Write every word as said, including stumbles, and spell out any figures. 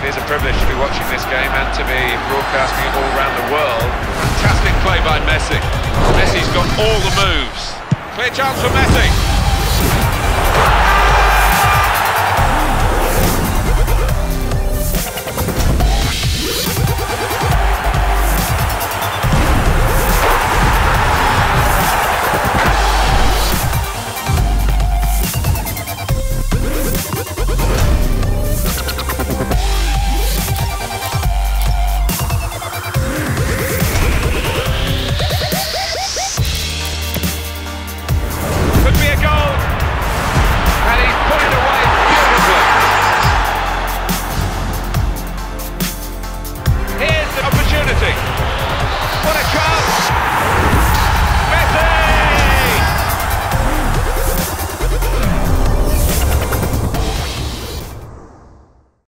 is a privilege to be watching this game and to be broadcasting it all around the world. Fantastic play by Messi. Messi's got all the moves. Clear chance for Messi.